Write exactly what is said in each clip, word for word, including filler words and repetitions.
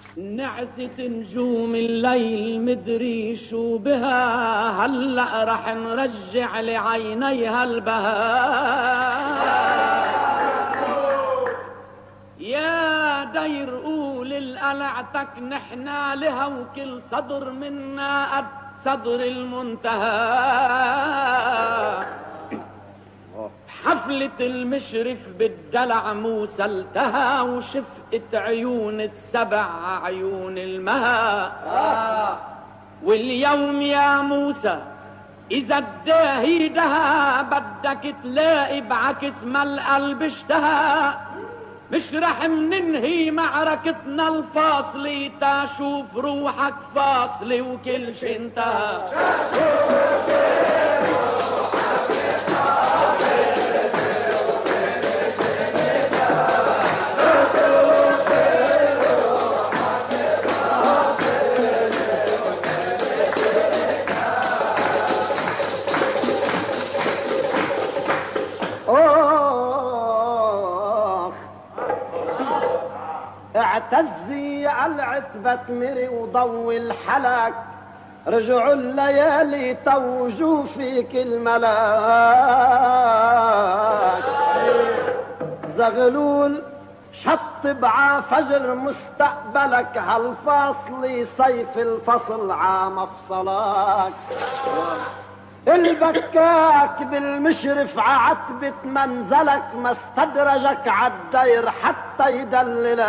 نعست نجوم الليل مدري شو بها، هلأ رح نرجع لعينيها البهاء. يا دير قول القلعتك نحنا لها، وكل صدر منا قد صدر المنتهى. حفلة المشرف بالدلع موسى التهى، وشفقت عيون السبع عيون المها. آه. واليوم يا موسى إذا الداهي دها، بدك تلاقي بعكس ما القلب اشتهى. مش رح مننهي معركتنا الفاصلة، تشوف روحك فاصلة وكل شي انتهى. اعتزي العتبة مري وضوي الحلق، رجعوا الليالي توجوا فيك الملاك. زغلول شطب ع فجر مستقبلك، هالفاصل سيف الفصل ع مفصلك. البكاك بالمشرف عتبة منزلك، ما استدرجك عالدير حتى يدللك.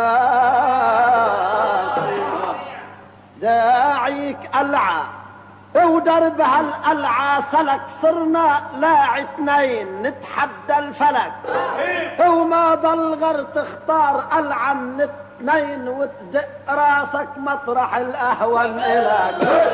داعيك قلعة ودرب هالقلعة سلك، صرنا لا اتنين نتحدى الفلك. وما ضل غير تختار قلعة من اتنين، وتدق راسك مطرح الأهون إلك.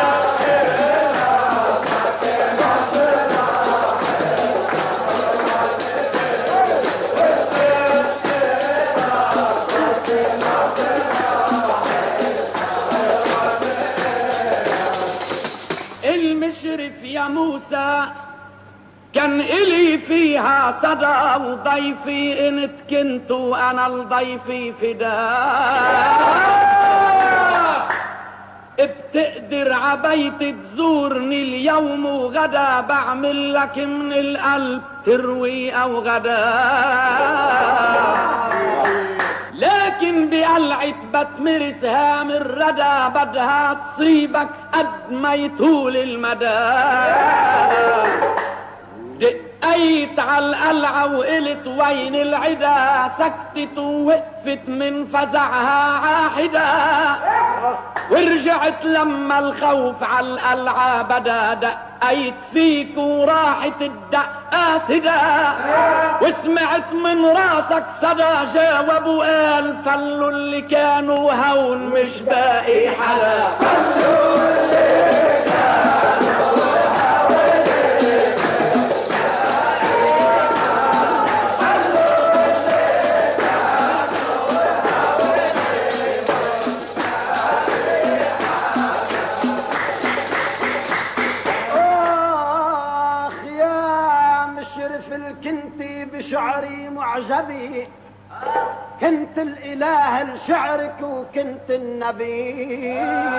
المشرف يا موسى كان إلي فيها صدى، وضيفي انت كنت وانا الضيفي فداء. بتقدر عبيت تزورني اليوم وغدا، بعمل لك من القلب تروي او غدا. لكن بقلعة بتمرس هام الردى، بدها تصيبك قد ما يطول المدى. دقيت على القلعة وقلت وين العدا، سكتت ووقفت من فزعها عاحدة. ورجعت لما الخوف على القلعة بدا، دقيت فيك وراحت الدقة سدا. وسمعت من راسك صدى جاوب وقال، فلوا اللي كانوا هون مش باقي حدا. فلوا اللي كانوا شعري معجبي، كنت الإله لشعرك وكنت النبي.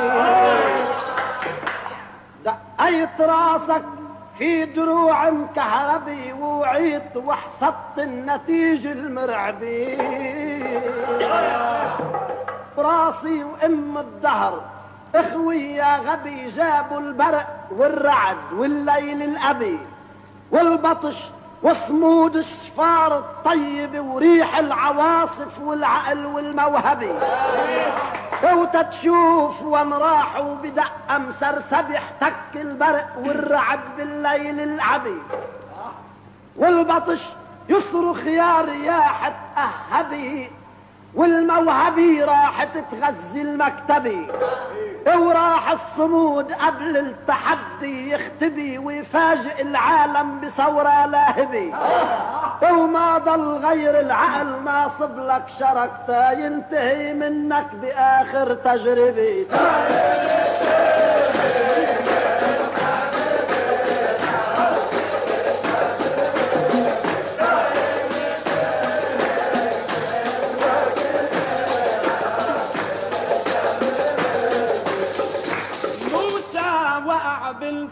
دقيت راسك في دروع مكهربي، ووعيت وحصدت النتيجة المرعبي. براسي وام الدهر اخوي يا غبي، جابوا البرق والرعد والليل الأبي، والبطش وصمود الشفار الطيب، وريح العواصف والعقل والموهبي. وتتشوف وان راحوا بدقة مسرسبي، احتك البرق والرعد بالليل العبي. والبطش يصرخ يا رياح تأهبي، والموهبي راحت تغذي المكتبي. وراح الصمود قبل التحدي يختبي، ويفاجئ العالم بثورة لاهبي. وما ضل غير العقل ناصب لك شركته، ينتهي منك بآخر تجربي.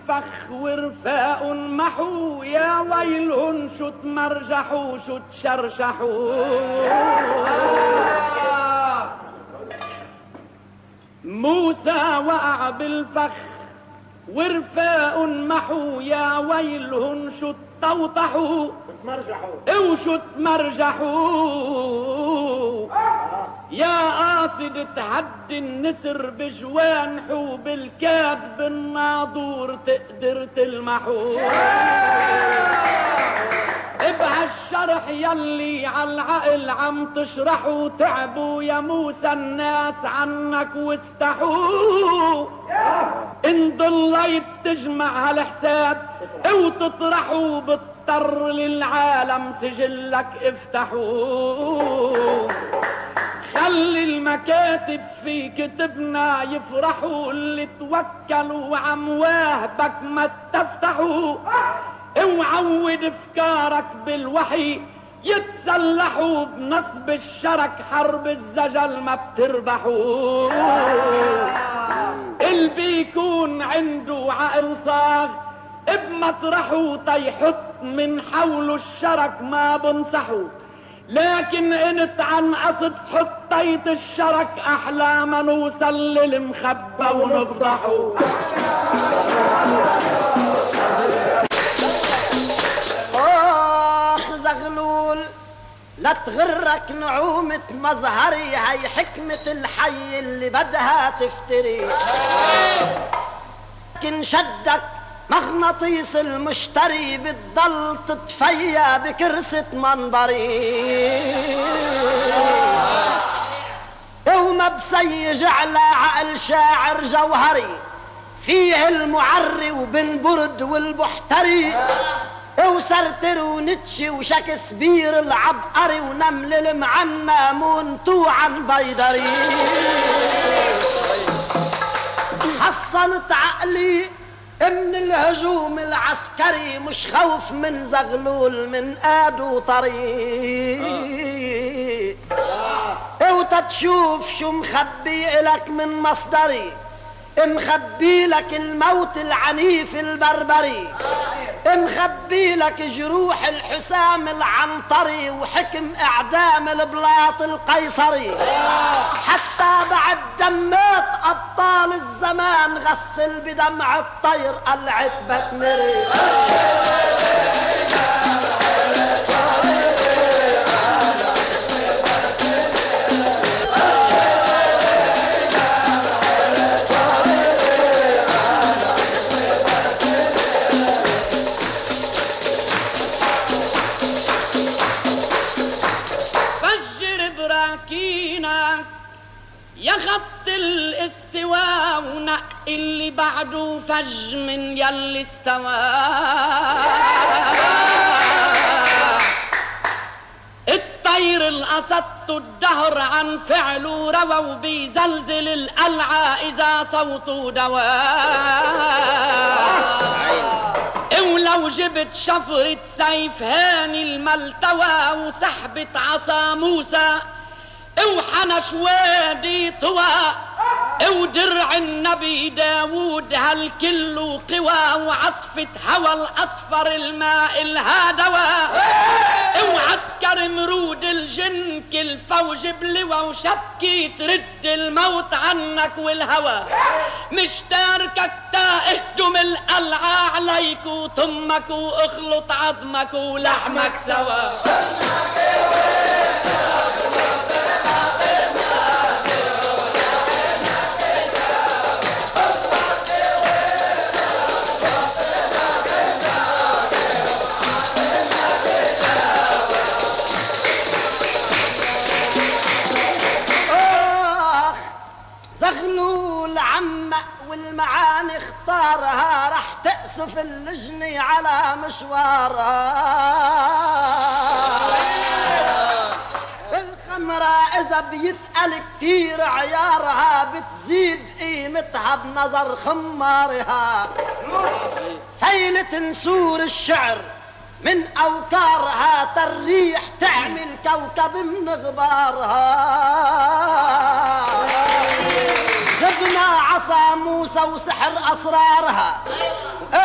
بالفخ ورفاق محو يا ويلهن شو تمرجحوا شو تشرشحوا موسى وقع بالفخ ورفاق محو يا ويلهن شو تطوطحوا وشو تمرجحوا يا قاصد تحدي النسر بجوانحو بالكاد بالناظور تقدر تلمحو بهالشرح يلي عالعقل عم تشرحوا تعبوا يا موسى الناس عنك واستحوا ان ضليت تجمع هالحساب وتطرحوا بتضطر للعالم سجلك افتحوا خلي المكاتب في كتبنا يفرحوا اللي توكلوا عم واهبك ما استفتحوا وعود افكارك بالوحي يتسلحوا بنصب الشرك حرب الزجل ما بتربحوا اللي بيكون عنده عقل صاغ بمطرحه تيحط من حوله الشرك ما بنصحوا لكن انت عن قصد حطيت الشرك احلى ما نوصل للمخبى ونفضحه اخ زغلول لا تغرك نعومة مظهري هي حكمة الحي اللي بدها تفتري لكن شدك مغناطيس المشتري بتضل تتفيا بكرسة منبري وما بسيج على عقل شاعر جوهري فيه المعري وبن برد والبحتري وسرتر ونتشي وشكسبير العبقري ونمل المعنى مونتوعا بيدري حصلت عقلي من الهجوم العسكري مش خوف من زغلول من قادو طريق وتتشوف شو مخبي إلك من مصدري مخبي لك الموت العنيف البربري مخبي لك جروح الحسام العنطري وحكم اعدام البلاط القيصري حتى بعد دمات ابطال الزمان غسل بدمع الطير قلعت بتمري يا خط الاستواء ونق اللي بعده فج من يلي استوى الطير القصدت الدهر عن فعله رووا بيزلزل القلعة إذا صوته دواء ولو جبت شفرة سيف هاني الملتوى وسحبت عصا موسى وحنش وادي طوى ودرع النبي داود هالكل قوى وعصفة هوى الأصفر الماء الهادوى وعسكر مرود الجن كل فوج بلوى وشبكي ترد الموت عنك والهوى مش تاركك تاهدم القلعة عليك وطمك واخلط عظمك ولحمك سوا والمعاني اختارها رح تأسف اللجنة على مشوارها الخمرة إذا بيتقل كتير عيارها بتزيد قيمتها بنظر خمارها ثيلة نسور الشعر من أوكارها تريح تعمل كوكب من غبارها جبنا عصا موسى وسحر أسرارها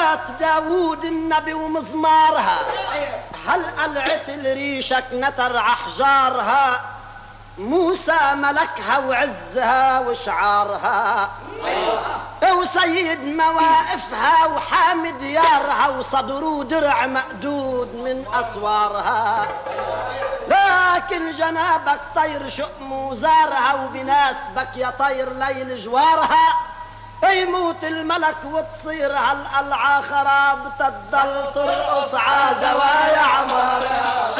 صوت داوود النبي ومزمارها، هل قلعت الريشك نتر أحجارها، موسى ملكها وعزها وشعارها، وسيد مواقفها وحامي ديارها، وصدروا درع مقدود من أسوارها. لكن جنابك طير شؤم وزارها، وبناسبك يا طير ليل جوارها، يموت الملك وتصير هالقلعة خراب، تضل ترقص ع زوايا عمارها.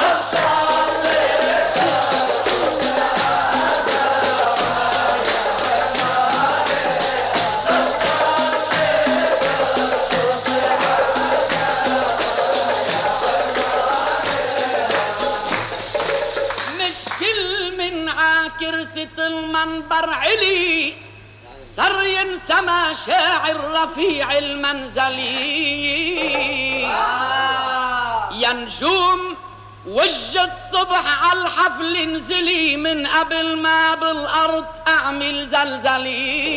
كرسة المنبر علي صار ينسمى شاعر رفيع المنزلي، يا نجوم وجه الصبح على الحفل انزلي، من قبل ما بالارض اعمل زلزلي.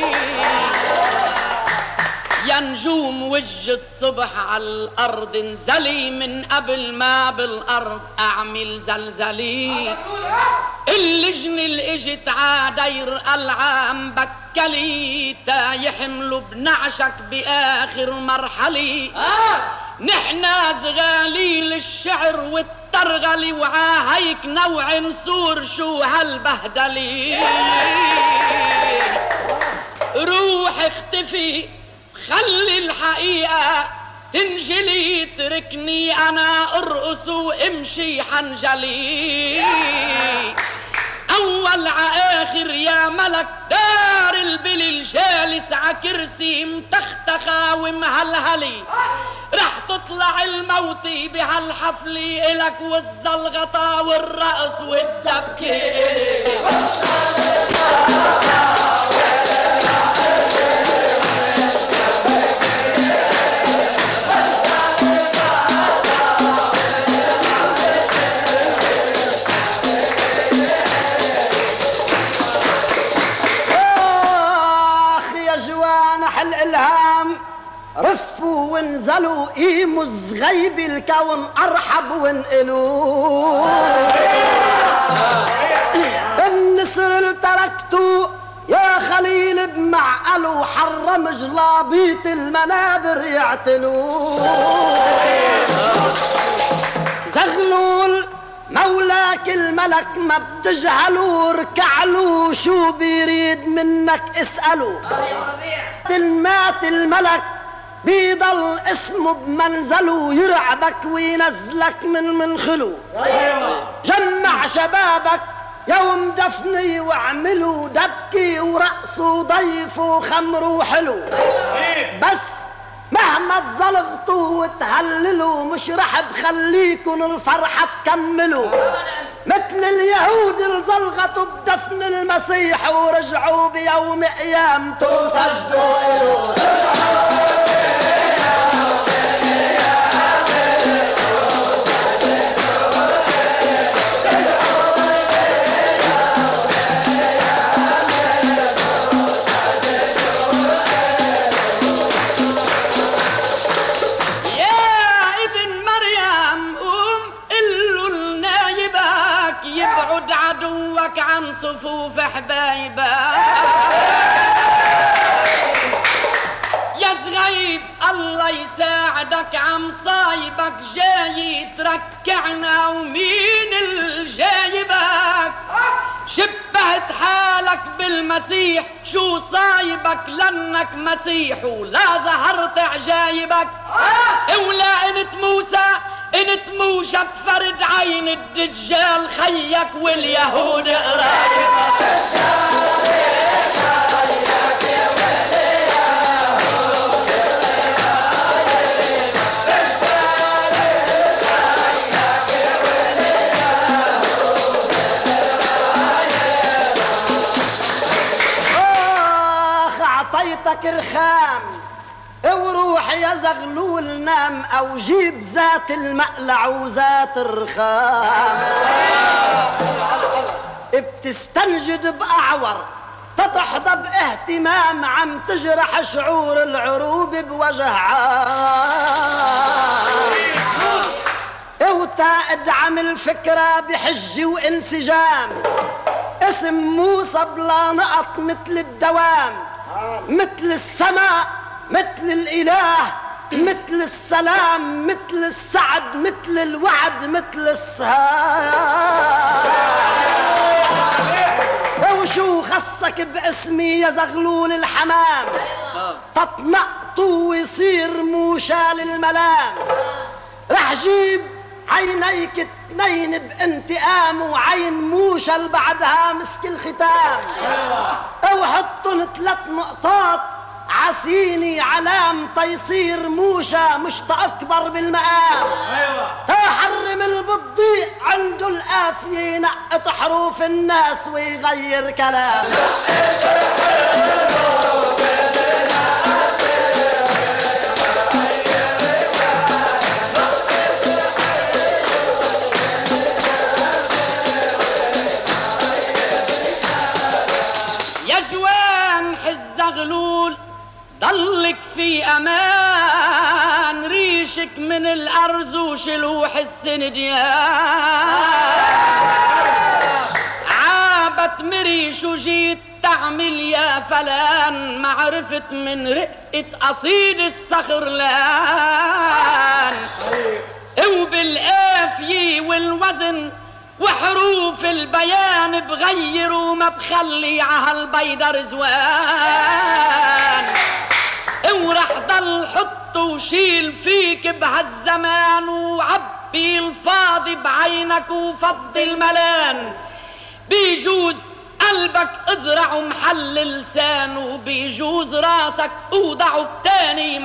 يا نجوم وجه الصبح على الارض انزلي، من قبل ما بالارض اعمل زلزلي. اللجن اللي اجت عادير العام بكلي، تا يحملوا بنعشك باخر مرحلي. نحنا زغاليل الشعر والترغلي، وعاهيك نوع نسور شو هالبهدلي. روح اختفي خلي الحقيقة تنجلي، تركني أنا أرقص وامشي حنجلي. أول عآخر يا ملك دار البلي، الجالس عكرسي متختخة ومهلهلي، رح تطلع الموتي بهالحفل إلك، والزلغطة والرقص والدبكة إلي. الإلهام رفوا وانزلوا، قيموا الزغيب الكون أرحب وانقلوا. النسر اللي تركته يا خليل بمعقله، حرم جلابيط المنابر يعتلوا. زغلول مولاك الملك ما بتجهلوا، ركعلوا شو بيريد منك اسألوا. مات الملك بيضل اسمه بمنزله، يرعبك وينزلك من منخله. جمع شبابك يوم دفني واعملوا دبكي ورقص وضيف وخمر وحلو. بس مهما تزلغطوا وتهللوا، مش رح بخليكن الفرحة تكملوا. مثل اليهود اللي زلغطوا بدفن المسيح، ورجعوا بيوم قيامته وسجدوا إله. يبعد عدوك عن صفوف حبايبك. يا زغيب الله يساعدك عم صايبك، جاي تركعنا ومين الجايبك. شبهت حالك بالمسيح، شو صايبك لانك مسيح ولا ظهرت عجايبك. ولا انت موسى انت موشى بفرد عين الدجال خيك، واليهود قرايبك. اخ اعطيتك رخام، وروح يا زغلول نام، او جيب ذات المقلع وذات الرخام. بتستنجد باعور وتحظى باهتمام عم تجرح شعور العروب بوجه عام وتدعم الفكرة بحج وانسجام اسم موسى بلا نقط مثل الدوام مثل السماء مثل الإله مثل السلام مثل السعد مثل الوعد مثل السهام وشو خصك باسمي يا زغلول الحمام تطنقط ويصير موشى للملام رح جيب عينيك اثنين بانتقام وعين موشى اللي بعدها مسك الختام وحطن ثلاث نقطات عسيني علام تيصير موشى مش تأكبر بالمقام تحرم البطيء عنده القافية ينقط حروف الناس ويغير كلام ضلك في امان ريشك من الارز وشلوح السنديان عابت مريش وجيت تعمل يا فلان ما عرفت من رقة قصيد الصخر لان وبالقافية والوزن وحروف البيان بغير وما بخلي عهالبيضة رزوان ورح ضل حط وشيل فيك بهالزمان وعبي الفاضي بعينك وفضي الملان بيجوز قلبك ازرع محل لسان وبيجوز راسك اوضعه بتاني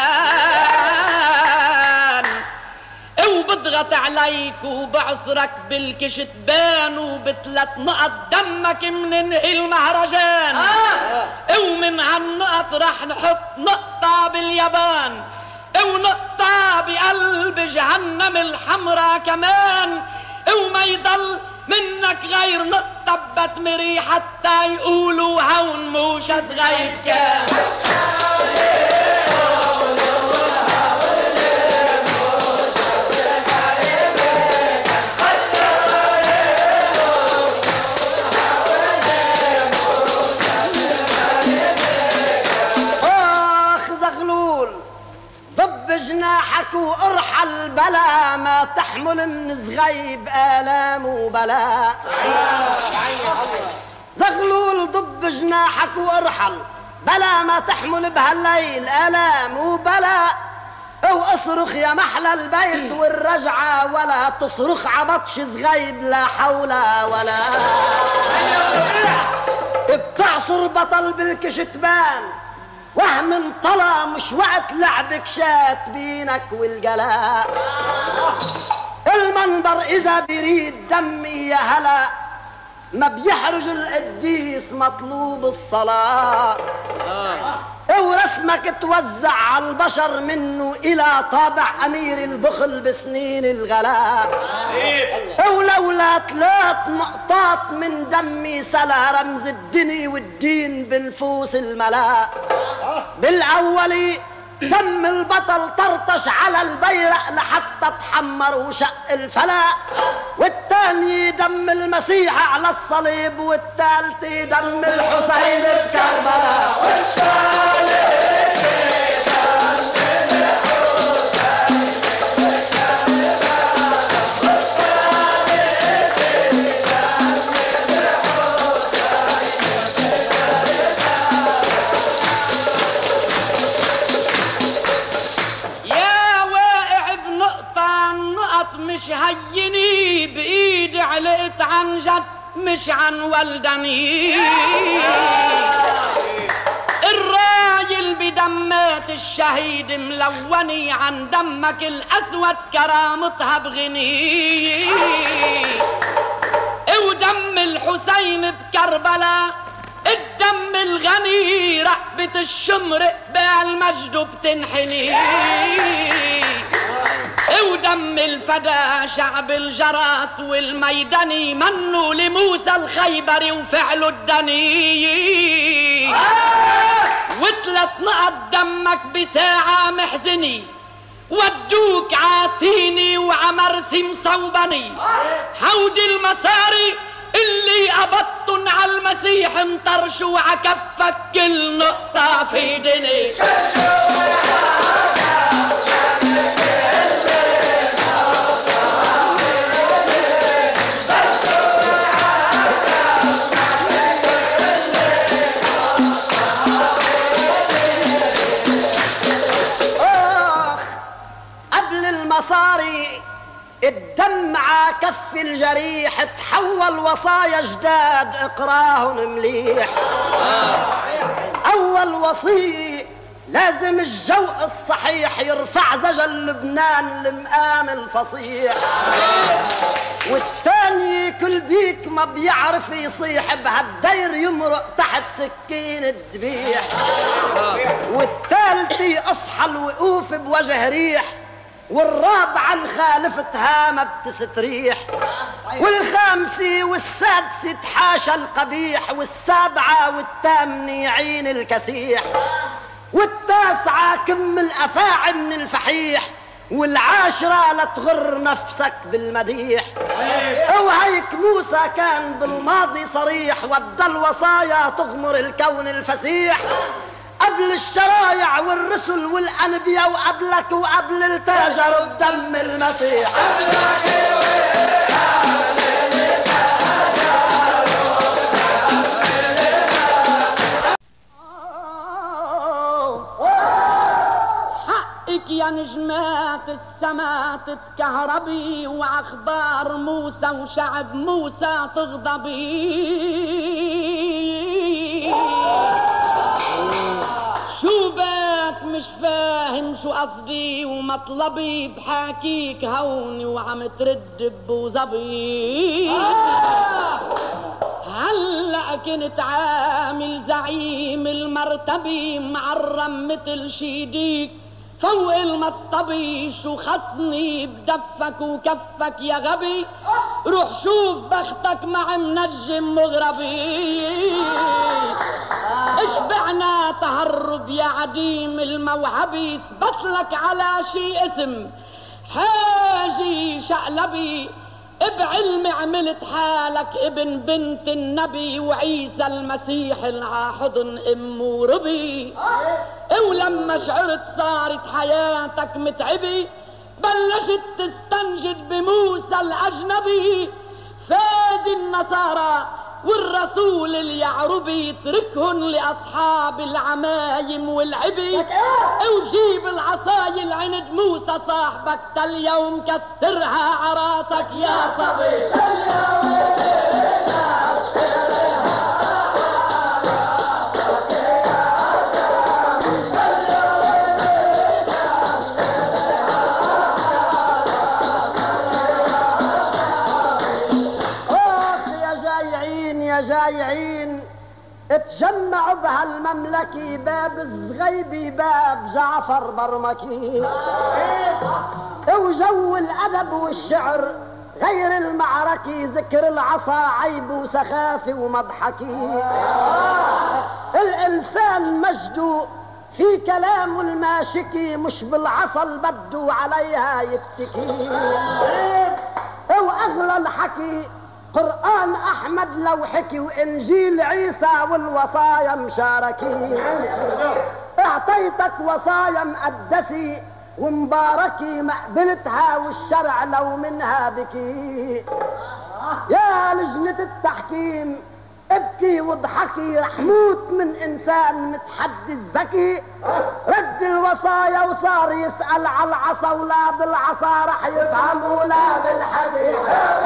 مكان وبضغط عليك وبعصرك بالكشتبان وبثلاث نقط دمك مننهي المهرجان آه. ومن هالنقط رح نحط نقطة باليابان ونقطة بقلب جهنم الحمراء كمان وما يضل منك غير نقطة بتمري حتى يقولوا هون موشى صغير كان جناحك وارحل بلا ما تحمل من زغيب آلام وبلاء زغلول ضب جناحك وارحل بلا ما تحمل بهالليل آلام وبلاء واصرخ يا محلى البيت والرجعة ولا تصرخ عبطش زغيب لا حول ولا بتعصر بطل بالكشتبان وهم انطلى مش وقت لعبك شات بينك والجلاء المنبر اذا بيريد دمي يا هلا ما بيحرج القديس مطلوب الصلاة ورسمك توزع على البشر منه الى طابع امير البخل بسنين الغلاء ولولا ثلاث نقطات من دمي سلا رمز الدني والدين بنفوس الملاء بالاولي دم البطل طرطش على البيرق لحتى تحمر وشق الفلاء والثاني دم المسيح على الصليب والثالث دم الحسين بكربلاء والثالث مش هيني بايدي علقت عن جد مش عن ولدني الراجل بدمات الشهيد ملوني عن دمك الاسود كرامتها بغني ودم الحسين بكربلاء الدم الغني رقبة الشمر بالمجد بتنحني ودم الفدا شعب الجرس والميدني منوا لموسى الخيبري وفعلوا الدني. وثلاث نقط دمك بساعة محزني ودوك عاتيني وعمرسي مصوبني. هودي المصاري اللي قبضتن على المسيح انطرشوا عكفك كل نقطة في دني. المصاري الدم ع كف الجريح تحول وصايا جداد اقراهن مليح. اول وصي لازم الجو الصحيح يرفع زجل لبنان المقام الفصيح. والتاني كل ديك ما بيعرف يصيح بهالدير يمرق تحت سكين الذبيح. والتالتي اصحى الوقوف بوجه ريح. والرابعة الخالفتها ما بتستريح. والخامسة والسادسة تحاشى القبيح. والسابعة والثامنة يعين الكسيح. والتاسعة كم الأفاعي من الفحيح. والعاشرة لا تغر نفسك بالمديح. وهيك موسى كان بالماضي صريح ودى الوصايا تغمر الكون الفسيح. قبل الشرايع والرسل والأنبياء وقبلك وقبل التاجر بدم المسيح. حقك يا نجمات السما تتكهربي وعخبار موسى وشعب موسى تغضبي. شو بك مش فاهم شو قصدي ومطلبي بحاكيك هوني وعم ترد بوظبي. هلأ كنت عامل زعيم المرتبي معرم متل شيديك فوق المصطبي. شو خصني بدفك وكفك يا غبي روح شوف بختك مع منجم مغربي. اشبعنا تهرب يا عديم الموهبي اثبتلك على شي اسم حاجي شقلبي. بعلمي عملت حالك ابن بنت النبي وعيسى المسيح العاحضن ام وربي. ولما شعرت صارت حياتك متعبي بلشت تستنجد بموسى الاجنبي. فادي النصارى والرسول اليعربي اتركهن لاصحاب العمايم والعبي. وجيب العصاي العند موسى صاحبك تاليوم كسرها عراسك يا صبي. جايعين اتجمعوا بهالمملكة باب الزغيبي باب جعفر برمكي. وجو الأدب والشعر غير المعركة ذكر العصا عيب وسخافة ومضحكي. الإنسان مجده في كلام الماشكي مش بالعصا البدو عليها يتكي. وأغلى الحكي قرآن أحمد لو حكي وإنجيل عيسى والوصايا مشاركي. اعطيتك وصايا مقدسي ومباركي ما قبلتها والشرع لو منها بكي. يا لجنة التحكيم ابكي واضحكي رح موت من إنسان متحدي الذكي. رد الوصايا وصار يسأل على العصا ولا بالعصا رح يفهم ولا بالحديث.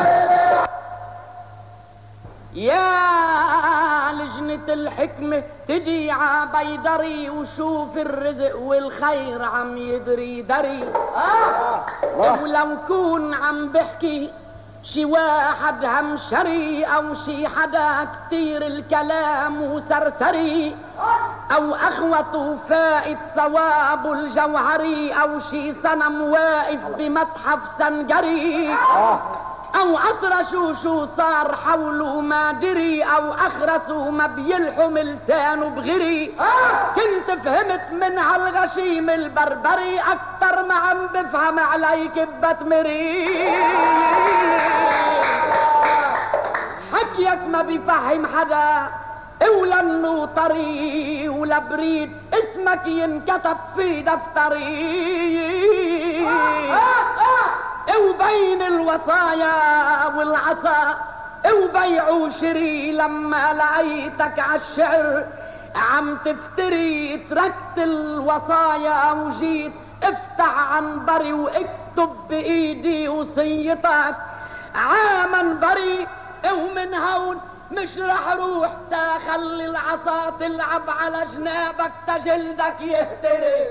يا لجنة الحكمة تدي عبيدري وشوف الرزق والخير عم يدري دري. ولو كون عم بحكي شي واحد همشري او شي حدا كتير الكلام وسرسري او اخوته فائت ثواب الجوهري، او شي صنم واقف بمتحف سنجري، او اطرشوا شو صار حوله ما دري، او اخرسوا ما بيلحم لسانه بغري. كنت فهمت من هالغشيم البربري اكتر ما عم بفهم عليك بتمري. حكيك ما بيفهم حدا ولا انه طري ولا بريد اسمك ينكتب في دفتري. وبين الوصايا والعصا وبيع وشري، لما لقيتك عالشعر عم تفتري تركت الوصايا وجيت افتح عنبري واكتب بايدي وصيتك عامنبري. ومن هون مش رح روح تخلي العصا تلعب على جنابك تجلدك يهتري.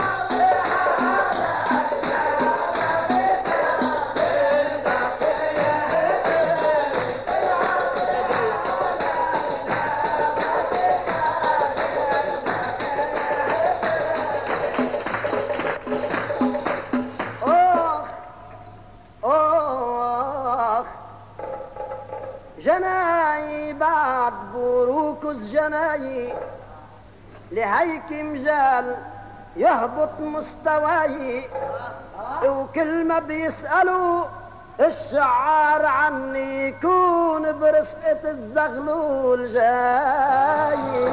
جناي بعد بروكس جناي لهيك مجال يهبط مستواي، وكل ما بيسألوا الشعار عني يكون برفقة الزغلول جاي.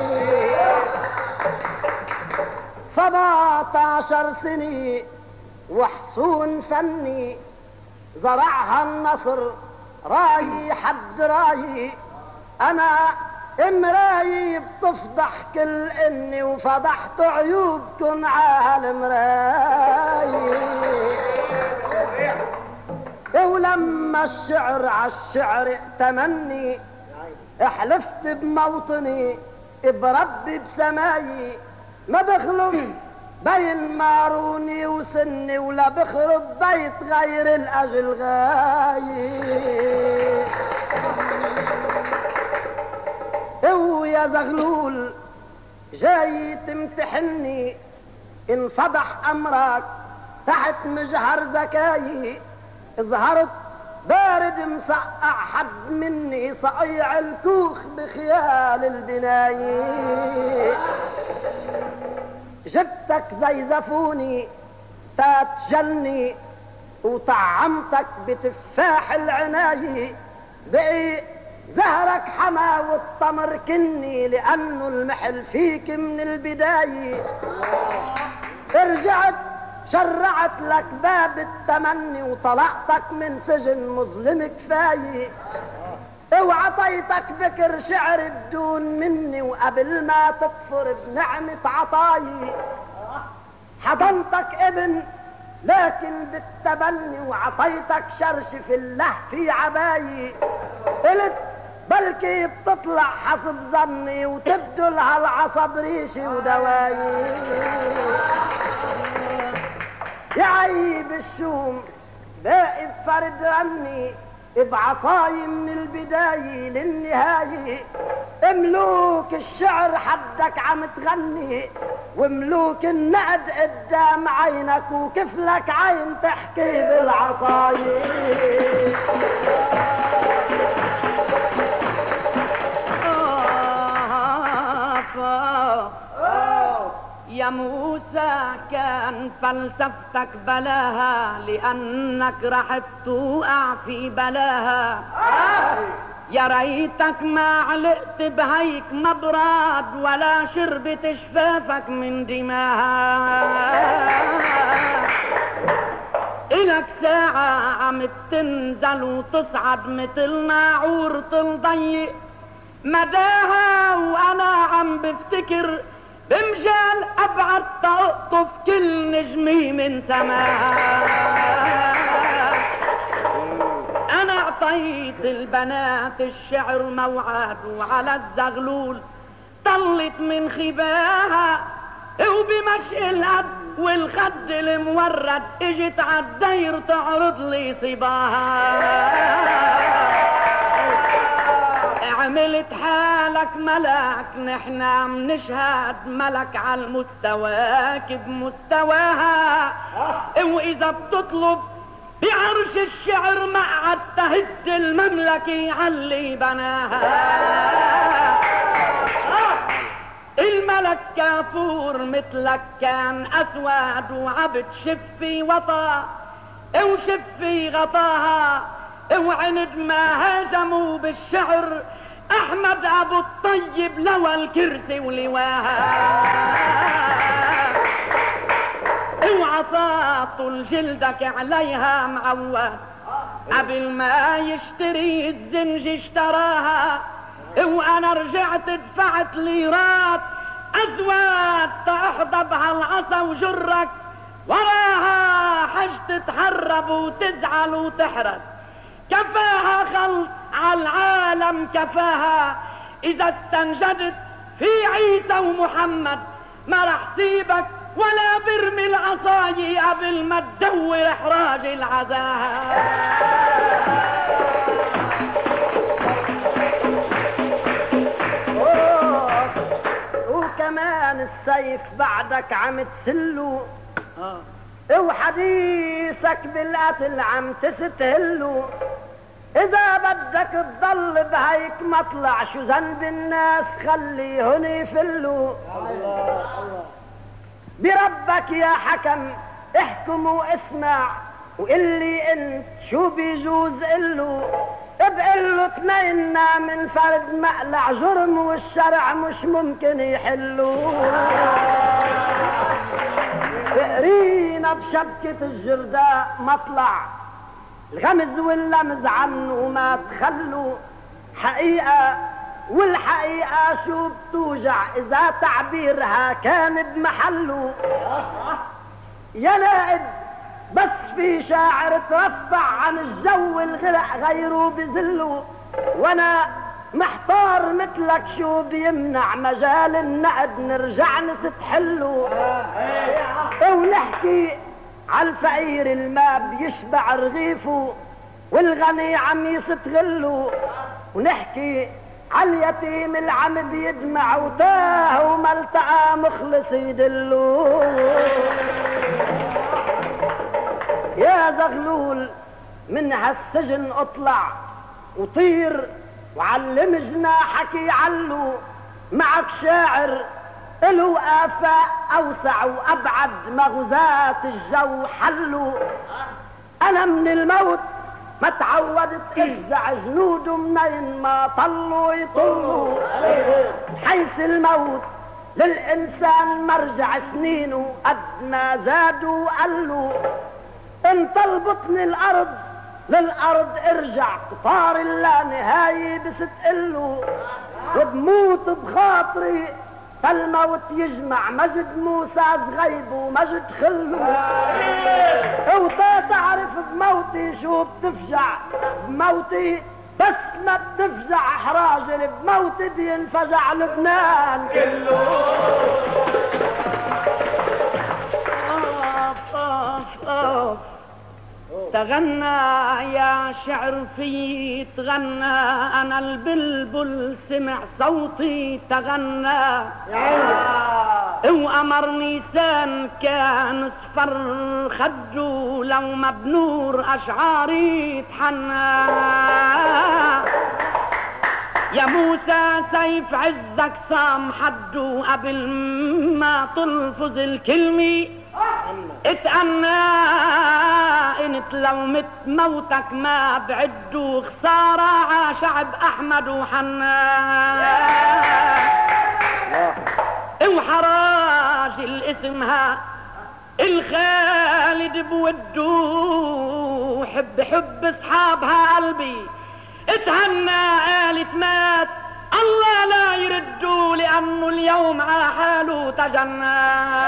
سبعة عشر سنة وحصون فني زرعها النصر راي حد راي، انا امراي بتفضح كل اني وفضحت عيوبكن عالم راي. ولما الشعر عالشعر ائتمني احلفت بموطني بربي بسماي، ما بخلف بين ماروني وسني ولا بخرب بيت غير الاجل غاي. ويا زغلول جاي تمتحني انفضح امرك تحت مجهر زكاي، ظهرت بارد مسقع حد مني صقيع الكوخ بخيال البناي. جبتك زي زفوني تتجني وطعمتك بتفاح العناية، بقي زهرك حما والتمر كني لأنه المحل فيك من البداية. رجعت شرعت لك باب التمني وطلعتك من سجن مظلم كفاية، وعطيتك بكر شعر بدون مني وقبل ما تكفر بنعمة عطاي. حضنتك ابن لكن بالتبني وعطيتك شرش في الله في عباية، قلت بلكي بتطلع حسب ظني وتبدو لها العصب ريشي ودواي. يعيب الشوم باقي بفرد رني بعصاي من البداية للنهاية. ملوك الشعر حدك عم تغني وملوك النقد قدام عينك وكفلك عين تحكي بالعصاية. يا موسى كان فلسفتك بلاها لأنك رح توقع في بلاها. يا ريتك ما علقت بهيك مبراد ولا شربت شفافك من دماها. إلك ساعة عم بتنزل وتصعد متل ناعور تضيق مداها، وأنا عم بفتكر بمجال أبعد تقطف كل نجمي من سماها. أنا أعطيت البنات الشعر موعد وعلى الزغلول طلت من خباها، وبمشي القد والخد المورد اجت عالدير تعرض لي صباها. عملت حالك ملك، نحنا منشهد ملك على المستواك بمستواها. واذا بتطلب بعرش الشعر مقعد تهد المملكة علي بناها. الملك كافور مثلك كان اسود وعبد شفي وطا وشفي غطاها، وعند ما هاجموا بالشعر احمد ابو الطيب لوى الكرسي ولواها. وعصا طول جلدك عليها معود، قبل ما يشتري الزنج اشتراها. وانا رجعت دفعت ليرات ازواج تحظى بهالعصا وجرك وراها، حج تتهرب وتزعل وتحرد. كفاها خلط عالعالم كفاها، اذا استنجدت في عيسى ومحمد ما رح سيبك ولا برمي العصاي قبل ما تدور احراج العزاها. وكمان السيف بعدك عم تسلو، وحديثك بالقتل عم تستهلو. إذا بدك تضل بهيك مطلع شو ذنب الناس خليهن يفلوا. بربك يا حكم احكم واسمع، وقلي انت شو بيجوز قلو. بقلو تمينا من فرد مقلع جرم والشرع مش ممكن يحلو. فقرينا بشبكة الجرداء مطلع الغمز واللمز عنه ما تخلوا. حقيقة والحقيقة شو بتوجع إذا تعبيرها كان بمحله. يا نائب بس في شاعر ترفع عن الجو الغرق غيره بذله، وانا محتار مثلك شو بيمنع مجال النقد نرجع نستحله. ونحكي عالفقير الما بيشبع رغيفه والغني عم يستغله، ونحكي عاليتيم العم بيدمع وتاه وما التقى مخلص يدله. يا زغلول من هالسجن اطلع وطير وعلم جناحك يعلو. معك شاعر له آفاق أوسع وأبعد مغزات الجو حلو. أنا من الموت ما تعودت افزع جنوده منين ما طلوا يطلوا. حيث الموت للإنسان مرجع سنينه قد ما زادوا وقلوا. ان طلبتني الارض للارض ارجع قطار اللا نهاية بستقله. وبموت بخاطري فالموت يجمع مجد موسى صغيب ومجد خلو. وتا تعرف بموتي شو بتفجع بموتي، بس ما بتفجع احراج اللي بموتي بينفجع لبنان كله. أوف أوف تغنى يا شعر في تغنى، أنا البلبل سمع صوتي تغنى. وأمر نيسان كان صفر خده لو ما بنور أشعاري تحنى. يا موسى سيف عزك صام حده قبل ما تلفظ الكلمة اتأنى. انت لو مت موتك ما بعدوا خسارة ع شعب احمد وحنا. وحراج الاسمها الخالد بوده، حب حب اصحابها قلبي اتهنى قالت مات الله لا يردوا لانه اليوم ع حاله تجنى.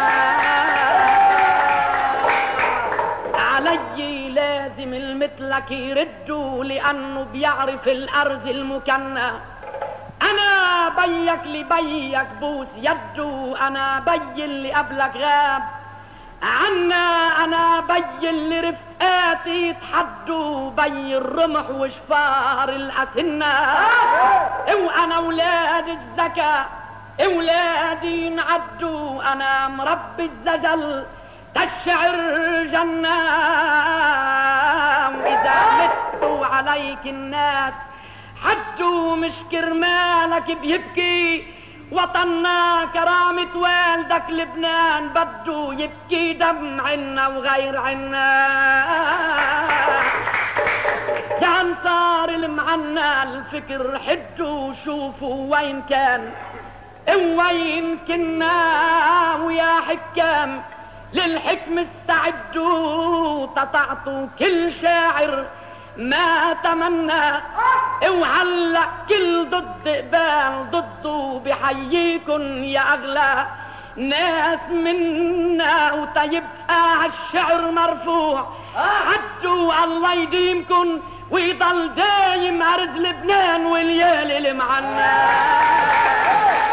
علي لازم المثلك يردوا لانه بيعرف الارز المكنى. انا بيك لبيك بوس يده، انا بي اللي قبلك غاب عنا انا بي اللي رفقاتي يتحدوا بي الرمح وشفار الاسنة، وانا اولاد الزكاة اولادي ينعدوا، انا مربي الزجل تشعر جنة، واذا متوا عليك الناس حدوا مش كرمالك بيبكي، وطننا كرامة والدك لبنان بدو يبكي دم عنا وغير عنا. يا انصار المعنى الفكر حدوا شوفوا وين كان وين كنا، ويا حكام للحكم استعدوا تطعطوا كل شاعر ما تمنى، وهلا كل ضد قبال ضده بحييكن يا اغلى ناس منا، وتيبقى هالشعر مرفوع عدوا الله يديمكن ويضل دايم عرز لبنان والليالي المعنا.